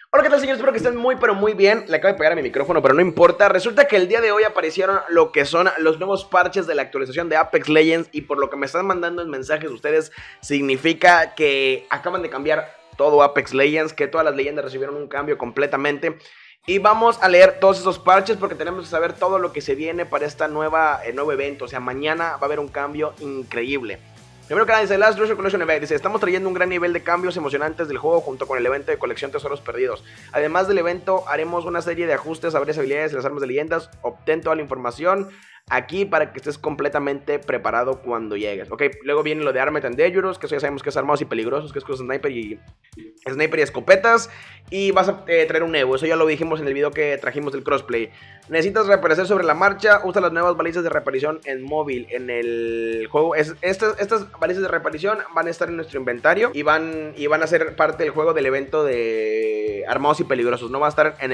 Hola, ¿qué tal, señores? Espero que estén muy, pero muy bien. Le acabo de pegar a mi micrófono, pero no importa. Resulta que el día de hoy aparecieron lo que son los nuevos parches de la actualización de Apex Legends. Y por lo que me están mandando en mensajes ustedes, significa que acaban de cambiar todo Apex Legends, que todas las leyendas recibieron un cambio completamente. Y vamos a leer todos esos parches porque tenemos que saber todo lo que se viene para esta nuevo evento. O sea, mañana va a haber un cambio increíble. Primero que nada dice Last Treasure Collection Event, dice: estamos trayendo un gran nivel de cambios emocionantes del juego junto con el evento de colección Tesoros Perdidos. Además del evento haremos una serie de ajustes a varias habilidades de las armas de leyendas. Obtén toda la información aquí para que estés completamente preparado cuando llegues. Ok, luego viene lo de Armed and Dangerous, que eso ya sabemos que es armados y peligrosos, que es con sniper y escopetas. Y vas a traer un nuevo, eso ya lo dijimos en el video que trajimos del crossplay. Necesitas reaparecer sobre la marcha, usa las nuevas balizas de reaparición en móvil en el juego. Estas balizas de reaparición van a estar en nuestro inventario y van a ser parte del juego del evento de armados y peligrosos. No va a estar en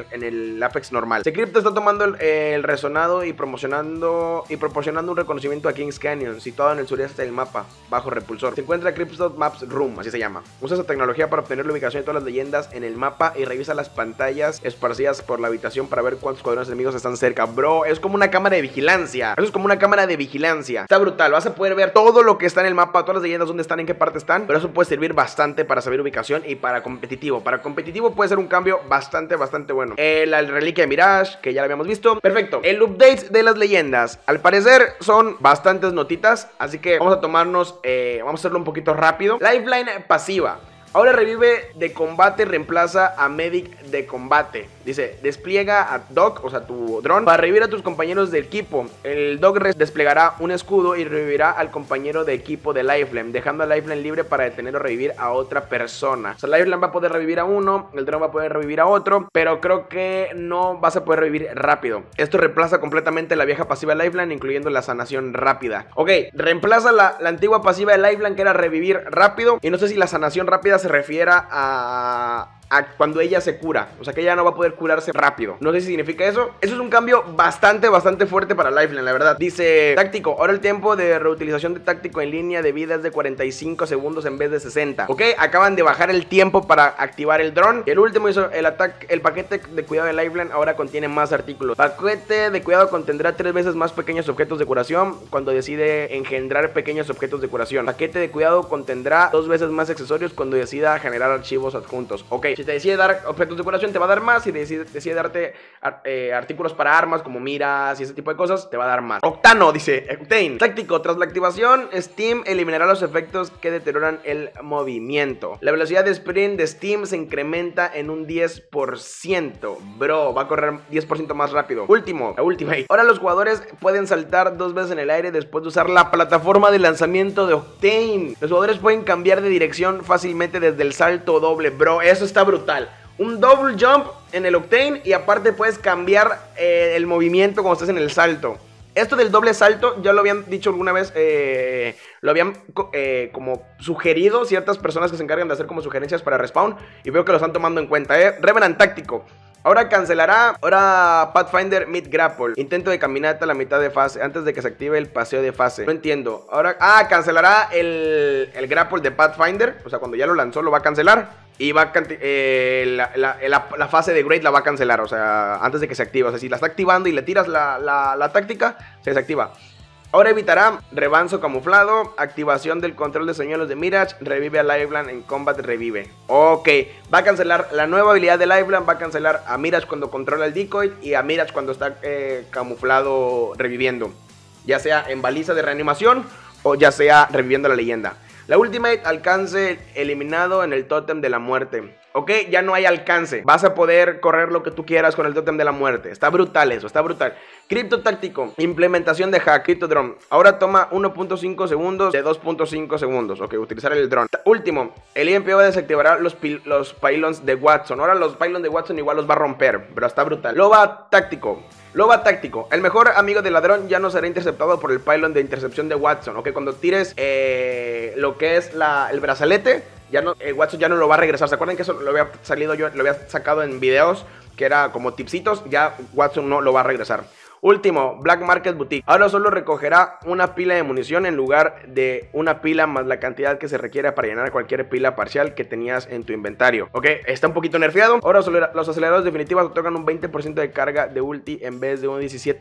el Apex normal. Secrypto está tomando el resonado y proporcionando un reconocimiento a Kings Canyon, situado en el sureste del mapa, bajo repulsor. Se encuentra Crypto Maps Room, así se llama. Usa esa tecnología para obtener la ubicación de todas las leyendas en el mapa y revisa las pantallas esparcidas por la habitación para ver cuántos cuadrones enemigos están cerca. Bro, es como una cámara de vigilancia. Eso es como una cámara de vigilancia. Está brutal. Vas a poder ver todo lo que está en el mapa, todas las leyendas, dónde están, en qué parte están. Pero eso puede servir bastante para saber ubicación y para competitivo. Para competitivo puede ser un cambio bastante bueno. La reliquia de Mirage, que ya la habíamos visto. Perfecto. El update de las leyendas, al parecer son bastantes notitas, así que vamos a tomarnos, vamos a hacerlo un poquito rápido. Lifeline pasiva. Ahora revive de combate, reemplaza a Medic de combate. Dice, despliega a Doc, o sea, tu dron, para revivir a tus compañeros de equipo. El Doc desplegará un escudo y revivirá al compañero de equipo de Lifeline, dejando a Lifeline libre para detener o revivir a otra persona. O sea, Lifeline va a poder revivir a uno, el dron va a poder revivir a otro, pero creo que no vas a poder revivir rápido. Esto reemplaza completamente la vieja pasiva de Lifeline, incluyendo la sanación rápida. Ok, reemplaza la antigua pasiva de Lifeline, que era revivir rápido, y no sé si la sanación rápida se refiera a cuando ella se cura, o sea que ella no va a poder curarse rápido. No sé si significa eso. Eso es un cambio bastante fuerte para Lifeline, la verdad. Dice táctico, ahora el tiempo de reutilización de táctico en línea de vida es de 45 segundos en vez de 60. Ok, acaban de bajar el tiempo para activar el dron. Y el último hizo el paquete de cuidado de Lifeline ahora contiene más artículos. Paquete de cuidado contendrá 3 veces más pequeños objetos de curación cuando decide engendrar pequeños objetos de curación. Paquete de cuidado contendrá 2 veces más accesorios cuando decida generar archivos adjuntos. Ok, si te decide dar objetos de curación te va a dar más. Si decide darte artículos para armas como miras y ese tipo de cosas, te va a dar más. Octano dice, Octane, táctico, tras la activación Steam eliminará los efectos que deterioran el movimiento. La velocidad de sprint de Steam se incrementa en un 10%. Bro, va a correr 10% más rápido. La Ultimate. Ahora los jugadores pueden saltar 2 veces en el aire después de usar la plataforma de lanzamiento de Octane. Los jugadores pueden cambiar de dirección fácilmente desde el salto doble. Bro, eso está brutal. Un double jump en el Octane y aparte puedes cambiar el movimiento cuando estés en el salto. Esto del doble salto ya lo habían dicho alguna vez, lo habían como sugerido ciertas personas que se encargan de hacer como sugerencias para Respawn, y veo que lo están tomando en cuenta. Revenant táctico. Ahora cancelará, Pathfinder Mid Grapple. Intento de caminata a la mitad de fase, antes de que se active el paseo de fase. No entiendo. Ahora, cancelará el grapple de Pathfinder. O sea, cuando ya lo lanzó lo va a cancelar. Y va la fase de Great la va a cancelar. O sea, antes de que se active. O sea, si la está activando y le tiras la táctica, se desactiva. Ahora evitará rebanzo camuflado, activación del control de señuelos de Mirage, revive a Lifeline en combat, revive. Ok, va a cancelar la nueva habilidad de Lifeline, va a cancelar a Mirage cuando controla el decoy y a Mirage cuando está camuflado reviviendo. Ya sea en baliza de reanimación o ya sea reviviendo la leyenda. La Ultimate, alcance eliminado en el tótem de la muerte. Ok, ya no hay alcance. Vas a poder correr lo que tú quieras con el tótem de la muerte. Está brutal eso, está brutal. Cripto táctico, implementación de hack, Crypto Drone. Ahora toma 1.5 segundos de 2.5 segundos. Ok, utilizar el drone. Último, el IMPO desactivará los pylons de Watson. Ahora los pylons de Watson igual los va a romper, pero está brutal. Loba táctico. El mejor amigo del ladrón ya no será interceptado por el pylon de intercepción de Watson. Ok, cuando tires lo que es el brazalete, Watson ya no lo va a regresar. ¿Se acuerdan que eso lo había salido yo, lo había sacado en videos? Que era como tipsitos, ya Watson no lo va a regresar. Último, Black Market Boutique. Ahora solo recogerá una pila de munición en lugar de una pila más la cantidad que se requiere para llenar cualquier pila parcial que tenías en tu inventario. Ok, está un poquito nerfeado. Ahora los aceleradores definitivos otorgan un 20% de carga de ulti en vez de un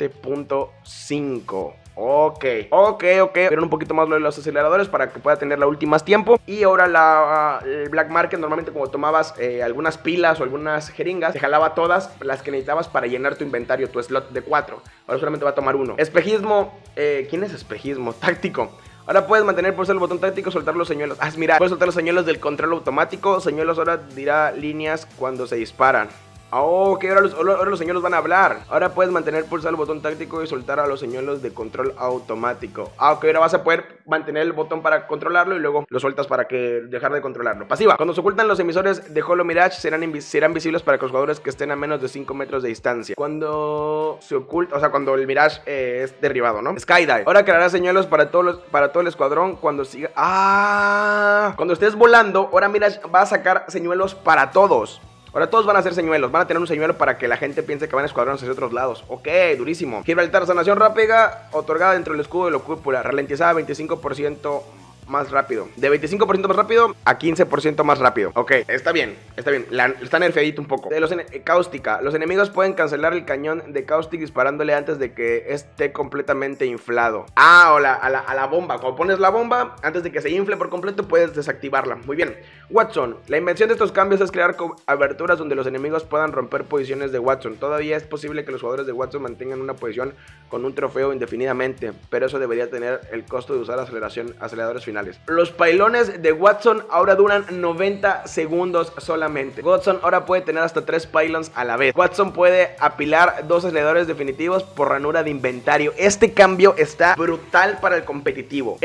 17.5. Ok, vieron un poquito más lo de los aceleradores para que pueda tener la ulti más tiempo. Y ahora el Black Market, normalmente como tomabas algunas pilas o algunas jeringas, te jalaba todas las que necesitabas para llenar tu inventario, tu slot de 4. Ahora solamente va a tomar uno. Espejismo, ¿quién es espejismo? Táctico. Ahora puedes mantener pulsar el botón táctico, soltar los señuelos. Mira, puedes soltar los señuelos del control automático. Señuelos ahora dirá líneas cuando se disparan. Ok, ahora los señuelos van a hablar. Ahora puedes mantener pulsar el botón táctico y soltar a los señuelos de control automático. Ok, ahora vas a poder mantener el botón para controlarlo y luego lo sueltas para que dejar de controlarlo. Pasiva. Cuando se ocultan los emisores de Holo Mirage serán visibles para que los jugadores que estén a menos de 5 metros de distancia. Cuando se oculta, o sea, cuando el Mirage es derribado, ¿no? Skydive. Ahora creará señuelos para todo el escuadrón cuando siga. Cuando estés volando, ahora Mirage va a sacar señuelos para todos. Ahora todos van a hacer señuelos, van a tener un señuelo para que la gente piense que van a escuadrones hacia otros lados. Ok, durísimo. Gibraltar, sanación rápida, otorgada dentro del escudo de la cúpula, ralentizada 25% más rápido. De 25% más rápido a 15% más rápido. Ok, está bien, está nerfeadito un poco. De cáustica, los enemigos pueden cancelar el cañón de caustic disparándole antes de que esté completamente inflado. O a la bomba. Cuando pones la bomba, antes de que se infle por completo, puedes desactivarla. Muy bien. Watson, la invención de estos cambios es crear aberturas donde los enemigos puedan romper posiciones de Watson. Todavía es posible que los jugadores de Watson mantengan una posición con un trofeo indefinidamente, pero eso debería tener el costo de usar aceleradores finales. Los pailones de Watson ahora duran 90 segundos solamente. Watson ahora puede tener hasta 3 pylons a la vez. Watson puede apilar 2 aceleradores definitivos por ranura de inventario. Este cambio está brutal para el competitivo.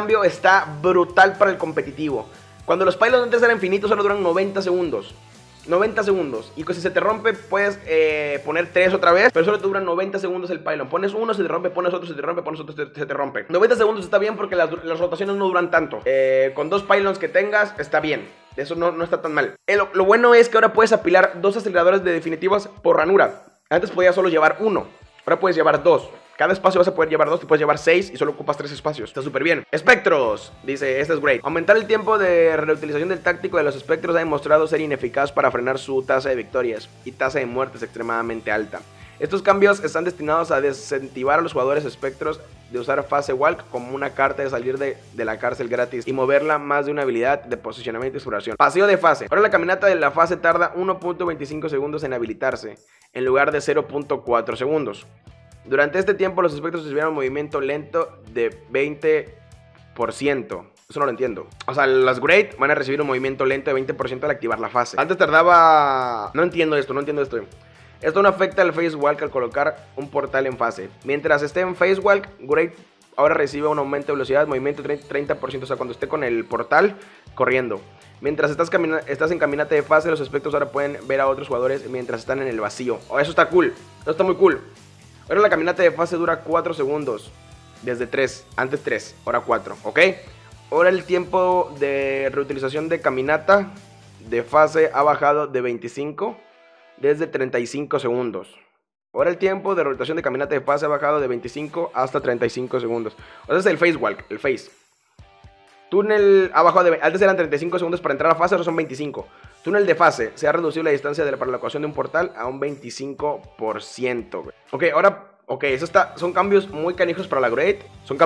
Cuando los pylons antes eran infinitos, solo duran 90 segundos. 90 segundos. Y si se te rompe, puedes poner 3 otra vez, pero solo te duran 90 segundos el pylon. Pones uno, se te rompe, pones otro, se te rompe, pones otro, se te rompe. 90 segundos está bien porque las rotaciones no duran tanto. Con 2 pylons que tengas, está bien. Eso no está tan mal. Lo bueno es que ahora puedes apilar 2 aceleradores de definitivos por ranura. Antes podías solo llevar 1. Ahora puedes llevar 2. Cada espacio vas a poder llevar 2, te puedes llevar 6 y solo ocupas 3 espacios. Está súper bien. Espectros, dice, este es great. Aumentar el tiempo de reutilización del táctico de los espectros ha demostrado ser ineficaz para frenar su tasa de victorias y tasa de muertes extremadamente alta. Estos cambios están destinados a desincentivar a los jugadores espectros de usar fase walk como una carta de salir de la cárcel gratis y moverla más de una habilidad de posicionamiento y exploración. Paseo de fase. Ahora la caminata de la fase tarda 1.25 segundos en habilitarse en lugar de 0.4 segundos. Durante este tiempo los espectros recibieron un movimiento lento de 20%. Eso no lo entiendo. O sea, las Great van a recibir un movimiento lento de 20% al activar la fase. Antes tardaba... No entiendo esto. Esto no afecta al Phase Walk al colocar un portal en fase. Mientras esté en Phase Walk, Great ahora recibe un aumento de velocidad, movimiento 30%. O sea, cuando esté con el portal corriendo. Mientras estás en caminata de fase, los espectros ahora pueden ver a otros jugadores mientras están en el vacío. Oh, eso está cool. Eso está muy cool. Ahora la caminata de fase dura 4 segundos. Desde 3. Antes 3. Ahora 4. ¿Ok? Ahora el tiempo de reutilización de caminata de fase ha bajado de 25 desde 35 segundos. Ahora el tiempo de reutilización de caminata de fase ha bajado de 25 hasta 35 segundos. O sea, es el Phase Walk. El Phase. Túnel ha bajado de... Antes eran 35 segundos para entrar a fase, ahora son 25. Túnel de fase. Se ha reducido la distancia para la ecuación de un portal a un 25%. Ok, ahora... Ok, son cambios muy canijos para la Great.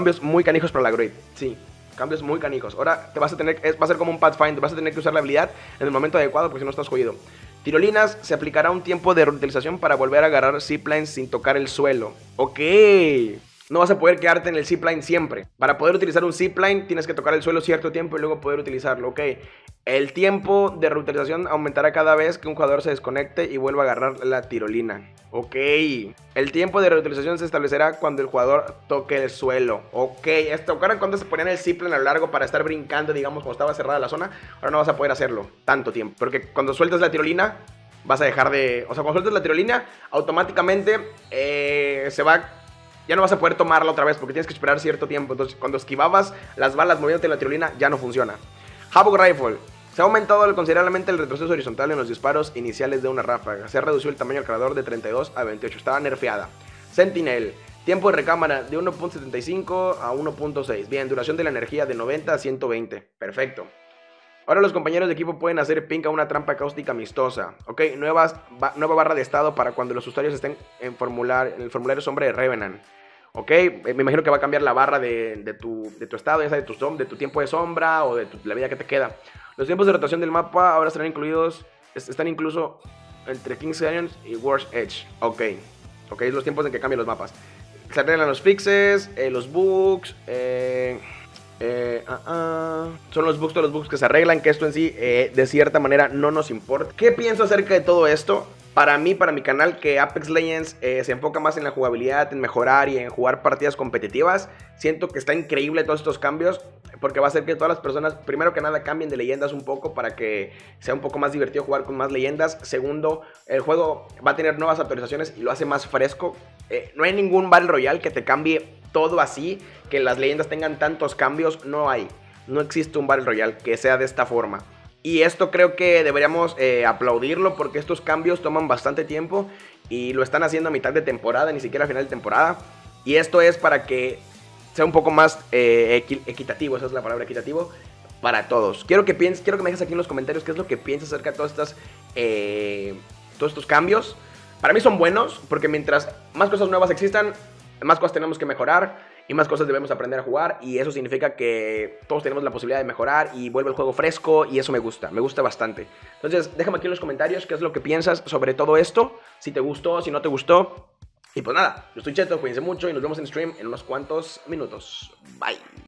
Sí, cambios muy canijos. Ahora va a ser como un Pathfinder. Vas a tener que usar la habilidad en el momento adecuado porque si no estás jodido. Tirolinas, se aplicará un tiempo de reutilización para volver a agarrar ziplines sin tocar el suelo. Ok. No vas a poder quedarte en el zipline siempre. Para poder utilizar un zipline tienes que tocar el suelo cierto tiempo y luego poder utilizarlo, ok. El tiempo de reutilización aumentará cada vez que un jugador se desconecte y vuelva a agarrar la tirolina. Ok. El tiempo de reutilización se establecerá cuando el jugador toque el suelo. Ok. Ahora cuando se ponían el zipline a lo largo para estar brincando, digamos, como estaba cerrada la zona, ahora no vas a poder hacerlo tanto tiempo. Porque cuando sueltas la tirolina, vas a dejar de... O sea, cuando sueltas la tirolina, automáticamente ya no vas a poder tomarla otra vez porque tienes que esperar cierto tiempo. Entonces, cuando esquivabas las balas moviéndote en la tirolina, ya no funciona. Havoc Rifle. Se ha aumentado considerablemente el retroceso horizontal en los disparos iniciales de una ráfaga. Se ha reducido el tamaño del cargador de 32 a 28. Estaba nerfeada. Sentinel. Tiempo de recámara de 1.75 a 1.6. Bien, duración de la energía de 90 a 120. Perfecto. Ahora los compañeros de equipo pueden hacer ping a una trampa cáustica amistosa. Ok, nueva barra de estado para cuando los usuarios estén en el formulario sombra de Revenant. Ok, me imagino que va a cambiar la barra de tu estado, ya sea de tu tiempo de sombra o de la vida que te queda. Los tiempos de rotación del mapa ahora están incluso entre King's Canyon y World's Edge. Ok, es los tiempos en que cambian los mapas. Se arreglan los fixes, los bugs, son los bugs, todos los bugs que se arreglan, que esto en sí de cierta manera no nos importa. ¿Qué pienso acerca de todo esto? Para mí, para mi canal, que Apex Legends se enfoca más en la jugabilidad, en mejorar y en jugar partidas competitivas. Siento que está increíble todos estos cambios, porque va a hacer que todas las personas, primero que nada, cambien de leyendas un poco para que sea un poco más divertido jugar con más leyendas. Segundo, el juego va a tener nuevas actualizaciones y lo hace más fresco. No hay ningún Battle Royale que te cambie todo así, que las leyendas tengan tantos cambios. No existe un Battle Royale que sea de esta forma. Y esto creo que deberíamos aplaudirlo, porque estos cambios toman bastante tiempo y lo están haciendo a mitad de temporada, ni siquiera a final de temporada. Y esto es para que sea un poco más equitativo, esa es la palabra, equitativo, para todos. Quiero que me dejes aquí en los comentarios qué es lo que piensas acerca de todos estos cambios. Para mí son buenos, porque mientras más cosas nuevas existan, más cosas tenemos que mejorar y más cosas debemos aprender a jugar, y eso significa que todos tenemos la posibilidad de mejorar y vuelve el juego fresco, y eso me gusta bastante. Entonces déjame aquí en los comentarios qué es lo que piensas sobre todo esto, si te gustó, si no te gustó. Y pues nada, yo soy Cheto, cuídense mucho y nos vemos en stream en unos cuantos minutos. Bye.